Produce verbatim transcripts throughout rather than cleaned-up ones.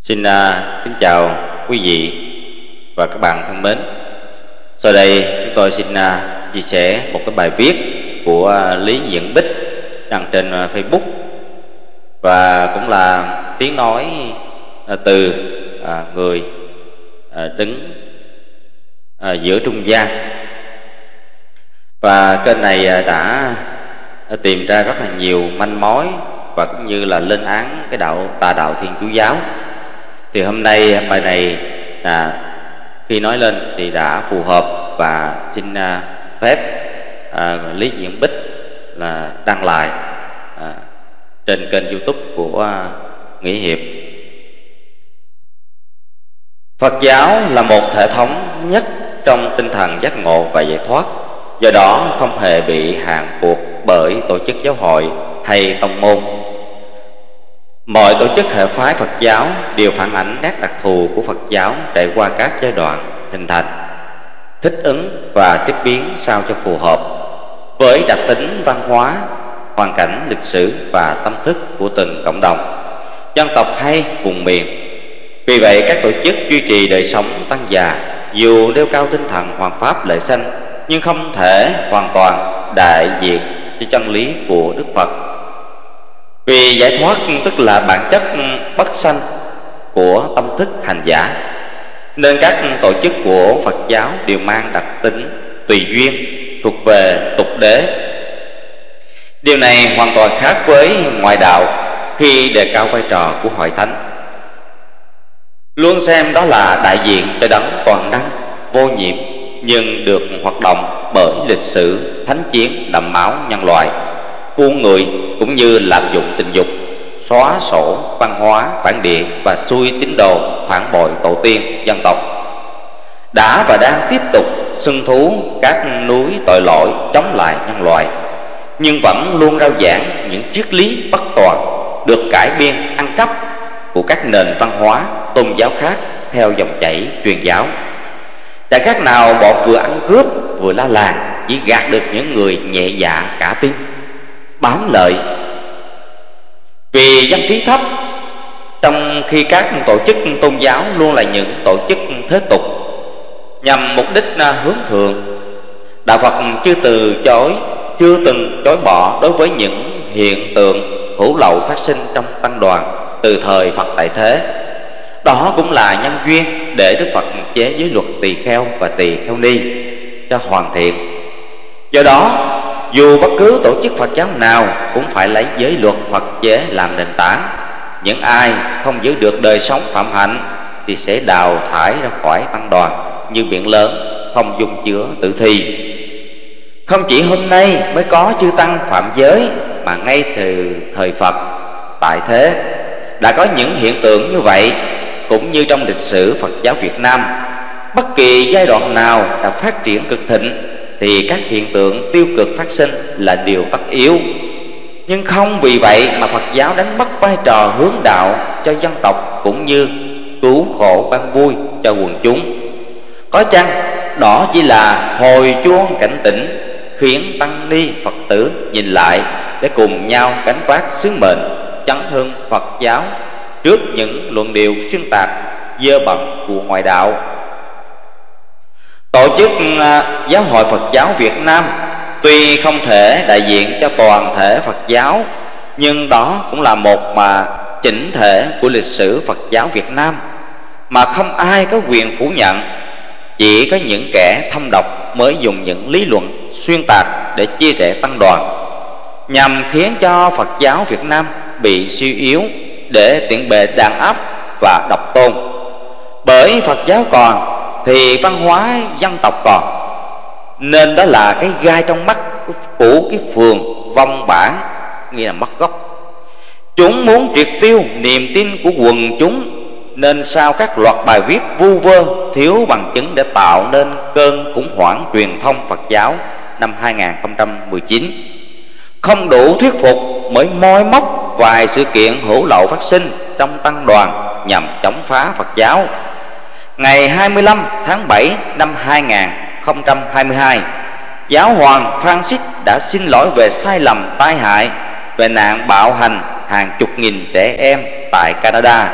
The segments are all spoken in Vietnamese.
Xin uh, kính chào quý vị và các bạn thân mến. Sau đây chúng tôi xin uh, chia sẻ một cái bài viết của uh, Lý Diễn Bích đăng trên uh, Facebook, và cũng là tiếng nói uh, từ uh, người uh, đứng uh, giữa trung gian. Và kênh này uh, đã uh, tìm ra rất là nhiều manh mối và cũng như là lên án cái đạo tà đạo Thiên Chúa giáo. Thì hôm nay bài này à, khi nói lên thì đã phù hợp, và xin à, phép à, Lý Diễn Bích là đăng lại à, trên kênh YouTube của à, Nghĩa Hiệp. Phật giáo là một thể thống nhất trong tinh thần giác ngộ và giải thoát, do đó không hề bị hạn buộc bởi tổ chức giáo hội hay tông môn. Mọi tổ chức hệ phái Phật giáo đều phản ảnh nét đặc thù của Phật giáo trải qua các giai đoạn hình thành, thích ứng và tiếp biến sao cho phù hợp với đặc tính văn hóa, hoàn cảnh lịch sử và tâm thức của từng cộng đồng, dân tộc hay vùng miền. Vì vậy, các tổ chức duy trì đời sống tăng già dù nêu cao tinh thần hoàn pháp lễ sanh, nhưng không thể hoàn toàn đại diện cho chân lý của Đức Phật. Vì giải thoát tức là bản chất bất sanh của tâm thức hành giả, nên các tổ chức của Phật giáo đều mang đặc tính tùy duyên, thuộc về tục đế. Điều này hoàn toàn khác với ngoại đạo khi đề cao vai trò của hội thánh, luôn xem đó là đại diện cho đấng toàn năng, vô nhiễm, nhưng được hoạt động bởi lịch sử thánh chiến đẫm máu nhân loại, buôn người cũng như lạm dụng tình dục, xóa sổ văn hóa bản địa và xui tín đồ phản bội tổ tiên dân tộc, đã và đang tiếp tục xưng thú các núi tội lỗi chống lại nhân loại, nhưng vẫn luôn rao giảng những triết lý bất toàn được cải biên ăn cắp của các nền văn hóa tôn giáo khác theo dòng chảy truyền giáo. Tại khác nào bọn vừa ăn cướp vừa la làng, chỉ gạt được những người nhẹ dạ cả tin, bám lợi vì dân trí thấp, trong khi các tổ chức tôn giáo luôn là những tổ chức thế tục nhằm mục đích hướng thượng. Đạo Phật chưa từ chối chưa từng chối bỏ đối với những hiện tượng hữu lậu phát sinh trong tăng đoàn từ thời Phật tại thế. Đó cũng là nhân duyên để Đức Phật chế giới luật tỳ kheo và tỳ kheo ni cho hoàn thiện. Do đó, dù bất cứ tổ chức Phật giáo nào cũng phải lấy giới luật Phật chế làm nền tảng. Những ai không giữ được đời sống phạm hạnh thì sẽ đào thải ra khỏi tăng đoàn như biển lớn không dung chứa tử thi. Không chỉ hôm nay mới có chư tăng phạm giới, mà ngay từ thời Phật tại thế đã có những hiện tượng như vậy. Cũng như trong lịch sử Phật giáo Việt Nam, bất kỳ giai đoạn nào đã phát triển cực thịnh thì các hiện tượng tiêu cực phát sinh là điều tất yếu. Nhưng không vì vậy mà Phật giáo đánh mất vai trò hướng đạo cho dân tộc, cũng như cứu khổ ban vui cho quần chúng. Có chăng đó chỉ là hồi chuông cảnh tỉnh, khiến tăng ni Phật tử nhìn lại để cùng nhau gánh vác sứ mệnh chấn hưng Phật giáo trước những luận điệu xuyên tạc dơ bẩn của ngoại đạo. Tổ chức Giáo hội Phật giáo Việt Nam tuy không thể đại diện cho toàn thể Phật giáo, nhưng đó cũng là một mà chỉnh thể của lịch sử Phật giáo Việt Nam mà không ai có quyền phủ nhận. Chỉ có những kẻ thâm độc mới dùng những lý luận xuyên tạc để chia rẽ tăng đoàn, nhằm khiến cho Phật giáo Việt Nam bị suy yếu để tiện bề đàn áp và độc tôn. Bởi Phật giáo còn thì văn hóa dân tộc còn, nên đó là cái gai trong mắt của cái phường vong bản, nghĩa là mất gốc. Chúng muốn triệt tiêu niềm tin của quần chúng, nên sau các loạt bài viết vu vơ thiếu bằng chứng để tạo nên cơn khủng hoảng truyền thông Phật giáo năm hai nghìn không trăm mười chín. Không đủ thuyết phục mới moi móc vài sự kiện hữu lậu phát sinh trong tăng đoàn nhằm chống phá Phật giáo. Ngày hai mươi lăm tháng bảy năm hai nghìn không trăm hai mươi hai, Giáo hoàng Francis đã xin lỗi về sai lầm tai hại về nạn bạo hành hàng chục nghìn trẻ em tại Canada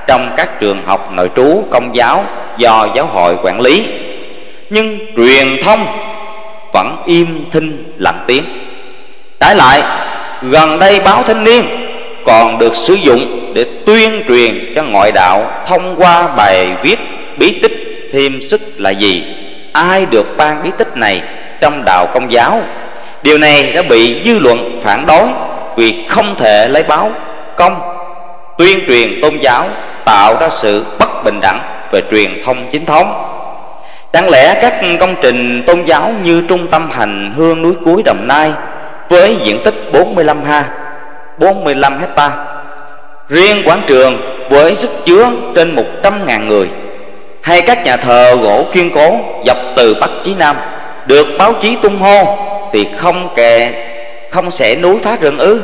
trong các trường học nội trú công giáo do giáo hội quản lý, nhưng truyền thông vẫn im thinh lặng tiếng. Trái lại, gần đây báo Thanh Niên còn được sử dụng để tuyên truyền cho ngoại đạo thông qua bài viết bí tích thêm sức là gì, ai được ban bí tích này trong đạo Công giáo. Điều này đã bị dư luận phản đối vì không thể lấy báo công tuyên truyền tôn giáo tạo ra sự bất bình đẳng về truyền thông chính thống. Chẳng lẽ các công trình tôn giáo như Trung tâm Hành Hương núi Cuối Đồng Nai với diện tích bốn mươi lăm ha, bốn mươi lăm hecta, riêng quảng trường với sức chứa trên một trăm ngàn người, hay các nhà thờ gỗ kiên cố dọc từ Bắc chí Nam được báo chí tung hô thì không kể không xẻ núi phá rừng ư?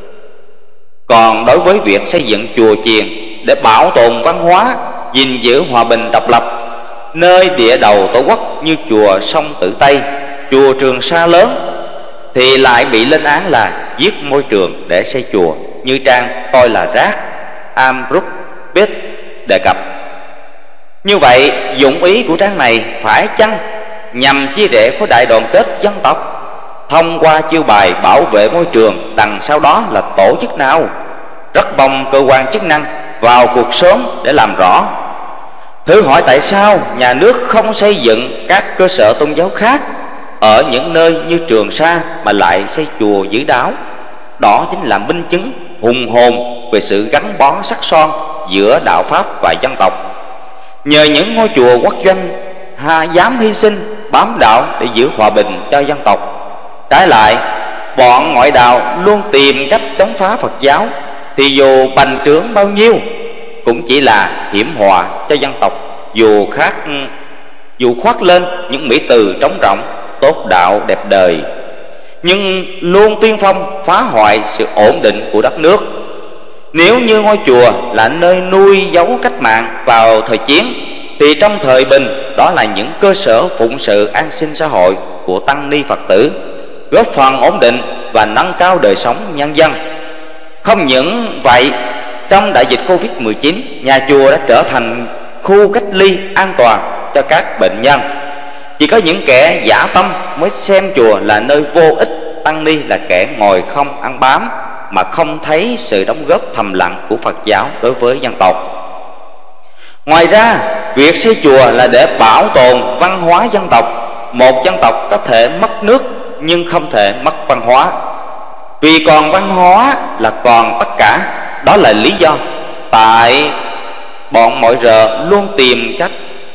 Còn đối với việc xây dựng chùa chiền để bảo tồn văn hóa, gìn giữ hòa bình độc lập, nơi địa đầu tổ quốc như chùa Sông Tử Tây, chùa Trường Sa lớn, thì lại bị lên án là giết môi trường để xây chùa, như trang Tôi Là Rác Amrut Bit đề cập. Như vậy, dụng ý của trang này phải chăng nhằm chia rẽ khối đại đoàn kết dân tộc thông qua chiêu bài bảo vệ môi trường, đằng sau đó là tổ chức nào? Rất mong cơ quan chức năng vào cuộc sớm để làm rõ. Thử hỏi tại sao nhà nước không xây dựng các cơ sở tôn giáo khác ở những nơi như Trường Sa mà lại xây chùa giữ đáo? Đó chính là minh chứng hùng hồn về sự gắn bó sắc son giữa đạo Pháp và dân tộc. Nhờ những ngôi chùa quốc doanh ha dám hy sinh bám đạo để giữ hòa bình cho dân tộc. Trái lại, bọn ngoại đạo luôn tìm cách chống phá Phật giáo, thì dù bành trướng bao nhiêu cũng chỉ là hiểm họa cho dân tộc, dù khác dù khoác lên những mỹ từ trống rỗng tốt đạo đẹp đời, nhưng luôn tiên phong phá hoại sự ổn định của đất nước. Nếu như ngôi chùa là nơi nuôi dấu cách mạng vào thời chiến, thì trong thời bình đó là những cơ sở phụng sự an sinh xã hội của tăng ni Phật tử, góp phần ổn định và nâng cao đời sống nhân dân. Không những vậy, trong đại dịch Covid mười chín, nhà chùa đã trở thành khu cách ly an toàn cho các bệnh nhân. Chỉ có những kẻ dã tâm mới xem chùa là nơi vô ích, tăng ni là kẻ ngồi không ăn bám, mà không thấy sự đóng góp thầm lặng của Phật giáo đối với dân tộc. Ngoài ra, việc xây chùa là để bảo tồn văn hóa dân tộc. Một dân tộc có thể mất nước nhưng không thể mất văn hóa, vì còn văn hóa là còn tất cả. Đó là lý do tại bọn mọi rợ luôn tìm cách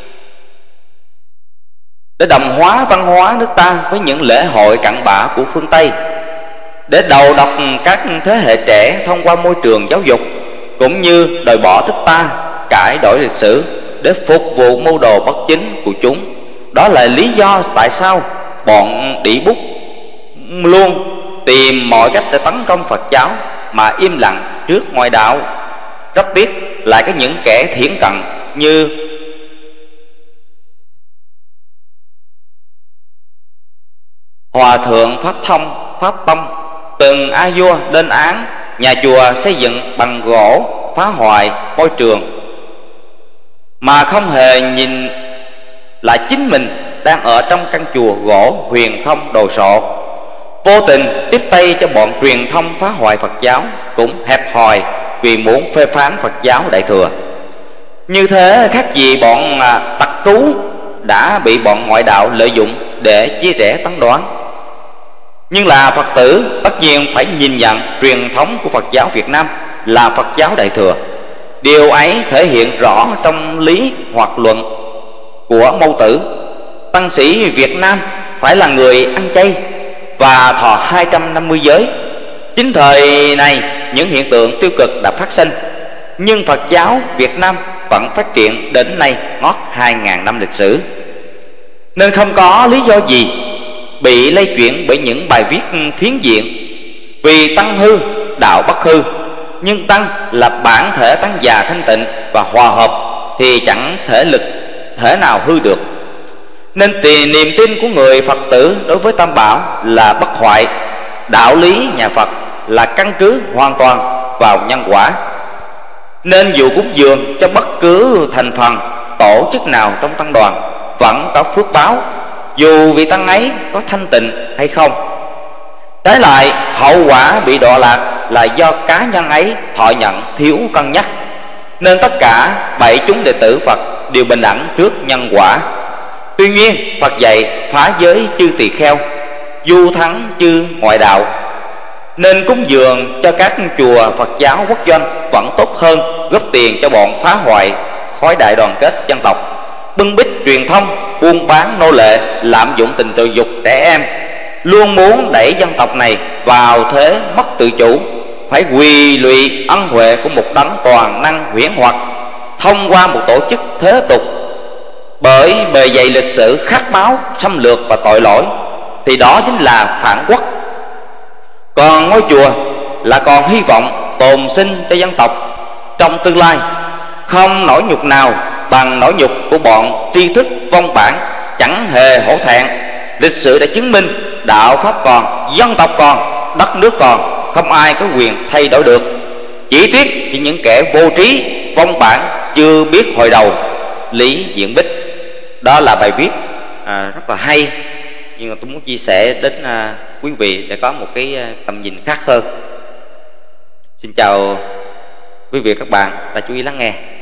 để đồng hóa văn hóa nước ta với những lễ hội cặn bã của phương Tây, để đầu độc các thế hệ trẻ thông qua môi trường giáo dục, cũng như đòi bỏ thích ta, cải đổi lịch sử để phục vụ mưu đồ bất chính của chúng. Đó là lý do tại sao bọn đĩ bút luôn tìm mọi cách để tấn công Phật giáo mà im lặng trước ngoại đạo. Rất tiếc lại có những kẻ thiển cận như Hòa thượng Pháp Thông, Pháp Tông từng a vua lên án nhà chùa xây dựng bằng gỗ phá hoại môi trường, mà không hề nhìn lại chính mình đang ở trong căn chùa gỗ huyền không đồ sộ, vô tình tiếp tay cho bọn truyền thông phá hoại Phật giáo cũng hẹp hòi vì muốn phê phán Phật giáo Đại Thừa. Như thế khác gì bọn tặc trú đã bị bọn ngoại đạo lợi dụng để chia rẽ tấn đoán. Nhưng là Phật tử tất nhiên phải nhìn nhận truyền thống của Phật giáo Việt Nam là Phật giáo Đại Thừa. Điều ấy thể hiện rõ trong lý hoặc luận của Mâu Tử. Tăng sĩ Việt Nam phải là người ăn chay và thọ hai trăm năm mươi giới. Chính thời này những hiện tượng tiêu cực đã phát sinh, nhưng Phật giáo Việt Nam vẫn phát triển đến nay ngót hai nghìn năm lịch sử, nên không có lý do gì bị lây chuyển bởi những bài viết phiến diện. Vì tăng hư, đạo bất hư, nhưng tăng là bản thể tăng già thanh tịnh và hòa hợp thì chẳng thể lực thể nào hư được. Nên thì niềm tin của người Phật tử đối với Tam Bảo là bất hoại. Đạo lý nhà Phật là căn cứ hoàn toàn vào nhân quả. Nên dù cúng dường cho bất cứ thành phần tổ chức nào trong tăng đoàn vẫn có phước báo, dù vị tăng ấy có thanh tịnh hay không. Trái lại, hậu quả bị đọa lạc là do cá nhân ấy thọ nhận thiếu cân nhắc, nên tất cả bảy chúng đệ tử Phật đều bình đẳng trước nhân quả. Tuy nhiên, Phật dạy phá giới chư tỳ kheo, du thắng chư ngoại đạo, nên cúng dường cho các chùa Phật giáo quốc doanh vẫn tốt hơn góp tiền cho bọn phá hoại khối đại đoàn kết dân tộc, bưng bít truyền thông, buôn bán nô lệ, lạm dụng tình tự dục trẻ em, luôn muốn đẩy dân tộc này vào thế mất tự chủ, phải quỳ lụy ân huệ của một đấng toàn năng huyễn hoặc thông qua một tổ chức thế tục. Bởi bề dày lịch sử khát máu, xâm lược và tội lỗi, thì đó chính là phản quốc. Còn ngôi chùa là còn hy vọng tồn sinh cho dân tộc trong tương lai. Không nỗi nhục nào bằng nỗi nhục của bọn tri thức vong bản, chẳng hề hổ thẹn. Lịch sử đã chứng minh đạo pháp còn, dân tộc còn, đất nước còn, không ai có quyền thay đổi được. Chỉ tiếc thì những kẻ vô trí vong bản chưa biết hồi đầu. Lý Diện Bích. Đó là bài viết à, rất là hay, nhưng mà tôi muốn chia sẻ đến à, quý vị để có một cái à, tầm nhìn khác hơn. Xin chào quý vị và các bạn đã chú ý lắng nghe.